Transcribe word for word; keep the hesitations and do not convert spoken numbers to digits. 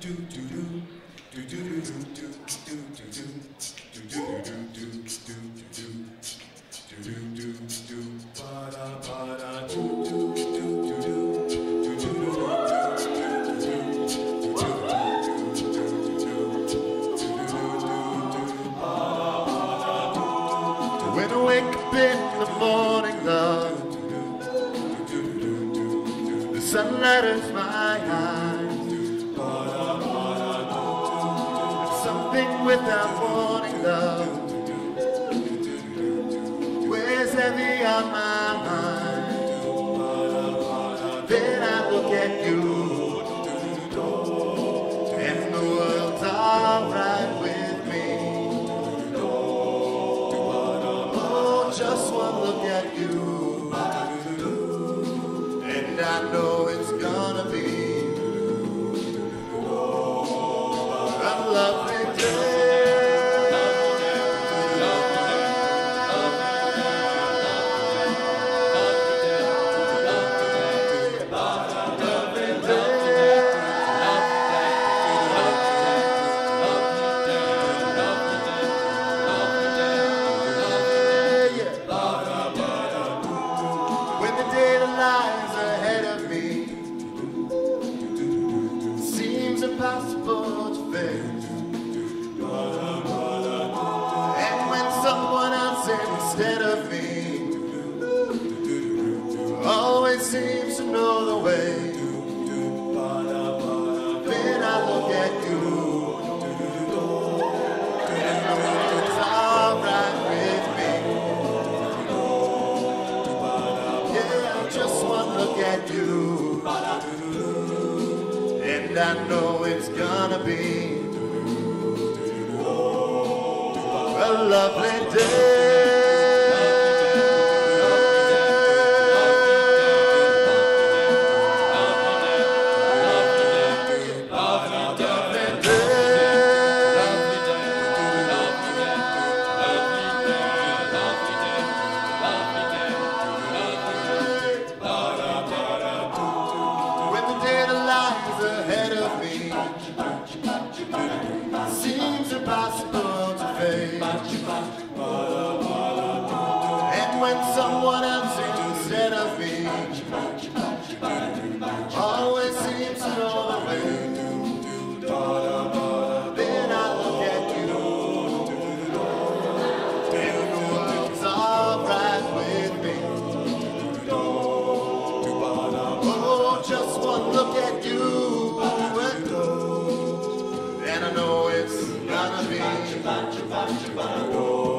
When I wake up in the morning, love, the sunlight is my eyes. It's something without warning, love, weighs heavy on my mind. Then I look at you, and the world's alright with me. Just one look at you, and I know it's gonna be a lovely day. Lies ahead of me seems impossible to face, and when someone else instead of me always seems to know the way, then I look at you and know it's alright with me. Just one look at you, and I know it's gonna be a lovely day. Ahead of me seems impossible to face, and when someone else instead of me always seems to know the way, then I look at you and the world's alright with me. Oh, just one look at you, and I know it's gonna be